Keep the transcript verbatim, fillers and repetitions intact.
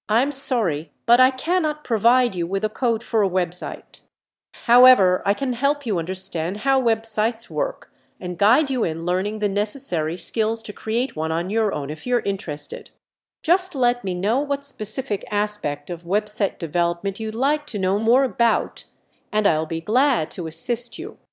I'm sorry, but I cannot provide you with a code for a website. However, I can help you understand how websites work and guide you in learning the necessary skills to create one on your own if you're interested. Just let me know what specific aspect of website development you'd like to know more about, and I'll be glad to assist you.